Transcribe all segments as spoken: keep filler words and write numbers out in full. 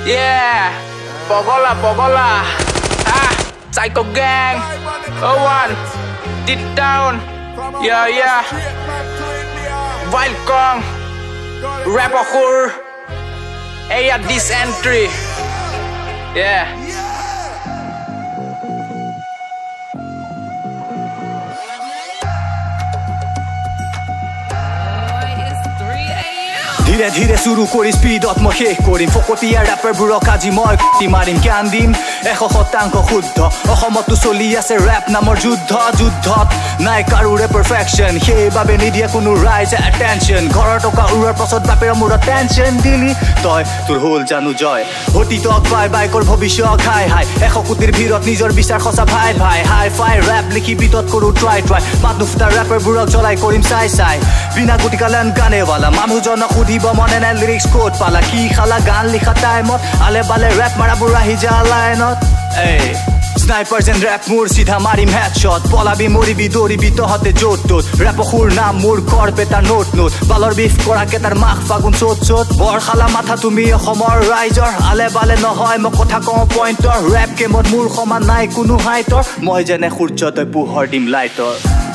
Yeah, Pogola, Pogola. Ah, Psycho Gang. Oh one, Deep Down. Yeah, yeah. Wild Kong. Rapper Hur. Hey, at this entry. Yeah. ধীরে ধীরে শুরু করি স্পিডত মই শেষ কৰিম ফকতীয়া ৰেপাৰবোৰক আজি মই কুটি মাৰিম জ্ঞান দিম এশ শতাংশ শুদ্ধ অসমতো চলি আছে ৰেপ নামৰ যুদ্ধ যুদ্ধত নাই কাৰোৰে পাৰফেকশ্যন সেইবাবে নিদিয়ে কোনো ৰাইজে এটেনশ্যন ঘৰৰ টকা উৰাৰ পাছত বাপেৰ মূৰত টেনশ্যন দিলি তই তোৰ হ'ল জানো জয় অতীতক বাই বাইকৰ ভৱিষ্যত হাই হাই এশ কোটিৰ ভিৰত নিজৰ বিচাৰ সঁচা ভাই ভাই হাই ফাই ৰেপ লিখি বিতত কৰোঁ ট্ৰাই ট্ৰাই মাত নুফুটা ৰেপাৰবোৰক জ্বলাই কৰিম চাই চাই বিনা গুটিকালেন গানেৱালা মানুহজনক সুধিব মনে নাই লিৰিক্স ক'ত পালা কি খালা গান লিখা টাইমত আলে বালে ৰেপ মাৰাবোৰ আহি যা লাইনত এই স্নাইপাৰ যেন ৰেপ মোৰ চিধা মাৰিম হেডশ্বট পলাবি মৰিবি দৌৰিবি তহঁতে য'ত ত'ত ৰেপসুৰ নাম মোৰ ঘৰ পেটাৰ নোট নোট বালৰ বিফ কৰাকে তাৰ মাঘ ফাগুন চ'ত চ'ত বৰশালা মাথা তুমি অসমৰ ৰাইজৰ আলে বালে নহয় মই কথা কওঁ পইণ্টৰ ৰেপ গেমত মোৰ সমান নাই কোনো হাইটৰ মই যেনে সূৰ্য তই পোহৰ দিম লাইটৰ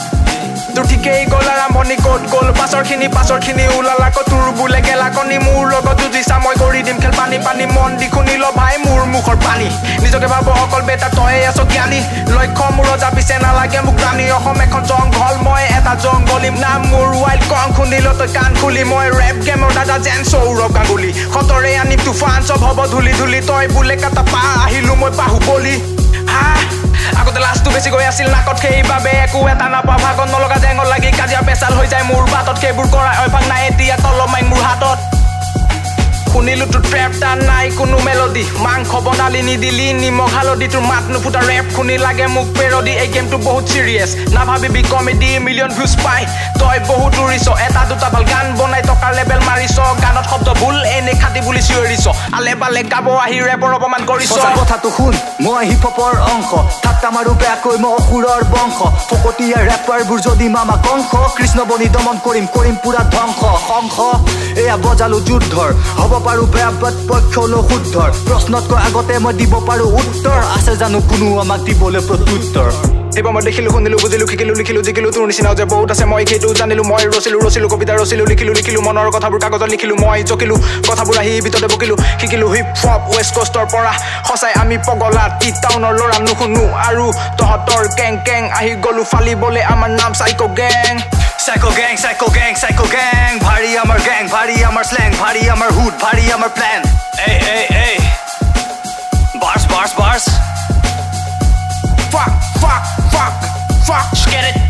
তোৰ ঠিকেই গ'ল আৰম্ভণি ক'ত গ'ল পাছৰখিনি পাছৰখিনি ওলালা ক তোৰ বোলে গেলাকনি মোৰ লগত যুঁজিছা মই কৰি দিম খেল পানী পানী মন দি শুনি ল ভাই মোৰ মুখৰ পানী নিজকে ভাব অকল বেটা তই আছ জ্ঞানী লক্ষ্য মোৰ ৰজা পিছে নালাগে মোক ৰাণী অসম এখন জংঘল মই এটা জংঘলিম নাম মোৰ ৱাইল্ড কং শুনিল তই কাণ খুলি মই ৰেপ গেমৰ দাদা যেন সৌৰভ গাংগুলী সতৰে আনিম তুফান চব হ'ব ধূলি ধূলি তই বোলে কাটা পা আহিলো মই বাহুবলি হা আগতে লাষ্টটো বেছি গৈ আছিল নাকত সেইবাবে একো এটা নাপাওঁ ভাগত নলগা জেঙত লাগি কাজিয়া পেচাল হৈ যায় মোৰ বাটত সেইবোৰ কৰা অভ্যাস নাই এতিয়া তলমাইন মোৰ হাতত শুনিলো তোৰ ট্ৰেপ টান নাই কোনো মেলডি মাংস বনালি নিদিলি নিমখ হালধি তোৰ মাত নুফুটা ৰেপ শুনি লাগে মোক পেৰডি এই গেমটো বহুত চিৰিয়াছ নাভাবিবি কমেডি মিলিয়ন ভিউজ পাই তই বহুত উৰিছ এটা দুটা ভাল গান বনাই টকাৰ লেবেল মাৰিছ গানত শব্দ ভুল এনে খাটি বুলি চিঞৰিছ আলে বালে গাব আহি ৰেপৰ অপমান কৰিছ কথাটো শুন মই হিপহপৰ অংশ ঠাট্টা মাৰো বেয়াকৈ মই অসুৰৰ বংশ ফকতীয়া ৰেপাৰবোৰ যদি মামা কংস কৃষ্ণ বনি দমন কৰিম কৰিম পুৰা ধ্বংস শংখ এয়া বজালো যুদ্ধৰ হ'ব পাৰো বেয়া বাট পক্ষলৈ শুদ্ধৰ প্ৰশ্নতকৈ আগতে মই দিব পাৰো উত্তৰ আছে জানো কোনো আমাক দিবলৈ প্ৰত্যুত্তৰ এইবাৰ মই দেখিলো শুনিলো বুজিলো শিকিলো লিখিলো জিকিলো তোৰ নিচিনাও যে বহুত আছে মই সেইটো জানিলো মই ৰচিলো ৰচিলো কবিতা ৰচিলো লিখিলো লিখিলো মনৰ কথাবোৰ কাগজত লিখিলো মই জকিলো কথাবোৰ আহি ভিতৰতে বকিলো শিকিলো হিপ হপ ৱেষ্ট কষ্টৰ পৰা সঁচাই আমি পগলা টি টাউনৰ ল'ৰা নুশুনো আৰু তহঁতৰ কেং কেং আহি গলো ফালিবলে আমাৰ নাম psycho gang Psycho gang, psycho gang, psycho gang Bhari amar gang, bhari amar slang Bhari amar hood, bhari amar plan Hey, hey, hey Bars, bars, bars Fuck, fuck, fuck, fuck Get it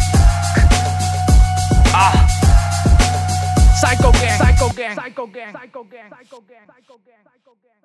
Ah Psycho gang, psycho gang, psycho gang, psycho gang, psycho gang, psycho gang, psycho gang